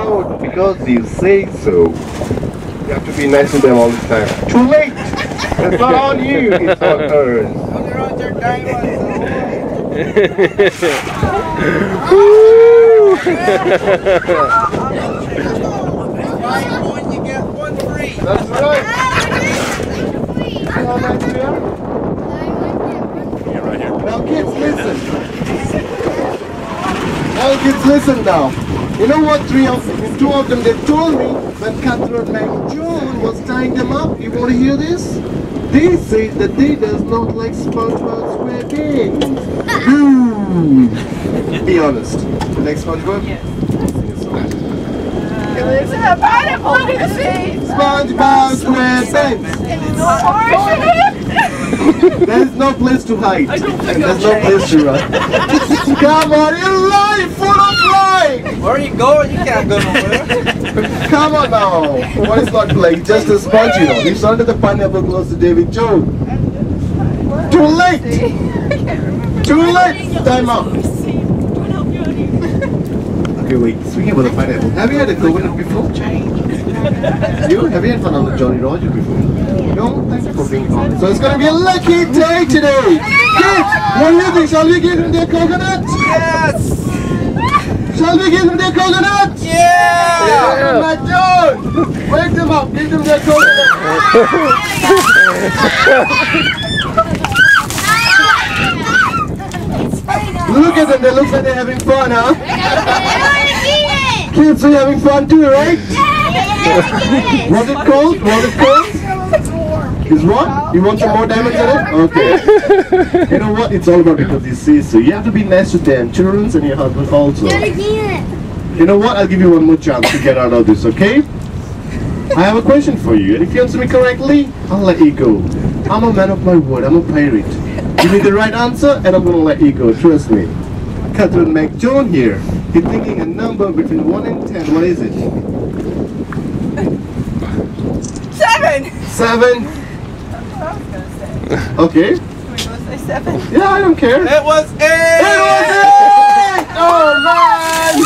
out because you say so. You have to be nice to them all the time. Too late! It's not on you, it's on hers. You get one free. That's right. See how nice we are? Now kids, listen. Now kids, listen now. You know what, two of them, they told me when Cutthroat McJohn was tying them up. You want to hear this? They say that they does not like SpongeBob SquarePants. Be honest. You like SpongeBob? Yes. There's a pineapple in the sea. SpongeBob SquarePants. There's no place to hide. And there's no place to run. Come on, you're lying, full of lies. Where are you going? You can't go nowhere. Come on now. What is not like? Just a sponge, you know. You started the pineapple close to David Joe. Too late. Too late. Time out. Okay, wait. Speaking about the pineapple, have you had a coconut before? You? Have you had fun on the Jolly Roger before? No? Thank you for being honest. So it's going to be a lucky day today. Kids, what do you think? Shall we give them their coconut? Yes! Shall we give them their coconut? Yeah! My John! Wake them up. Give them their coconut. Look at them. They look like they're having fun, huh? Kids are having fun too, right? Was it cold? Was it cold? Is what? You want some more damage in it? Okay. You know what? It's all about because you see, so you have to be nice to them, children and your husband also. You know what? I'll give you one more chance to get out of this, okay? I have a question for you, and if you answer me correctly, I'll let you go. I'm a man of my word. I'm a pirate. Give me the right answer, and I'm gonna let you go. Trust me. Cutthroat McJohn here. He's thinking a number between 1 and 10. What is it? 7. 7. Okay. Can we go say 7? Yeah, I don't care. It was 8! It was 8! Oh man!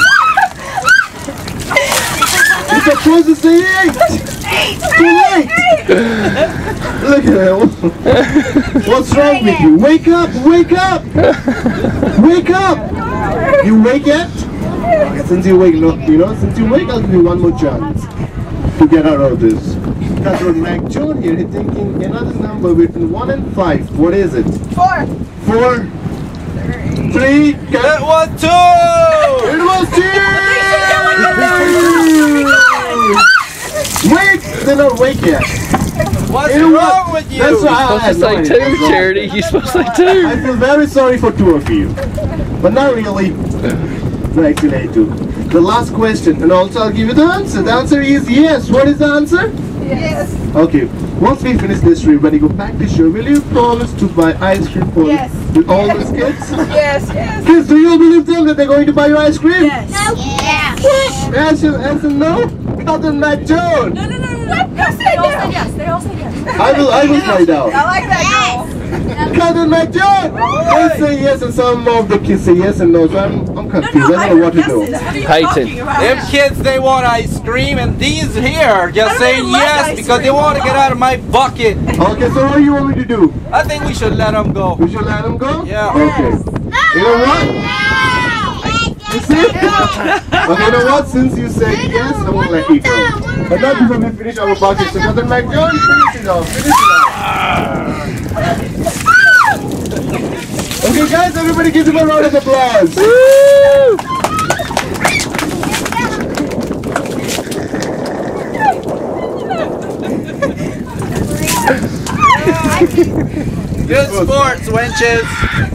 You're supposed to say 8! Too late! Look at him. What's wrong with you? Wake up! Wake up! Wake up! You wake yet? Since you wake, look, you know, since you wake, I'll give you one more chance to get out of this. Cutthroat McJohn here, he's thinking another number between 1 and 5. What is it? 4. 4. 3. It was 2! It was 2! Wait! They're not awake yet. What's You know wrong what? with you? That's why You're supposed to say 2, Charity. You're supposed to say 2. I feel very sorry for 2 of you. But not really. No, actually I do. The last question, and also I'll give you the answer. The answer is yes. What is the answer? Yes. Okay. Once we finish this trip, when you go back to shore, will you promise to buy ice cream for with all these kids? Yes, yes. Kids, do you believe them that they're going to buy you ice cream? Yes. Answer no? Cutthroat McJohn. No. Yes, they all said yes. They all said yes. I will find out. I like that girl. Cutthroat McJohn! They say yes and some of the kids say yes and no, so I'm confused. I don't know what to do. Peyton. Them kids, they want ice cream, and these here just saying yes because they want to get out of my bucket. Okay, so what do you want me to do? I think we should let them go. We should let them go? Yeah. Okay. You know what? You see? Okay, you know what? Since you said yes, I'm going to let you go. But not before we finish our bucket. So Cutthroat McJohn, finish it off. Finish it off. Okay guys, everybody give him a round of applause. Woo! Good sports, wenches.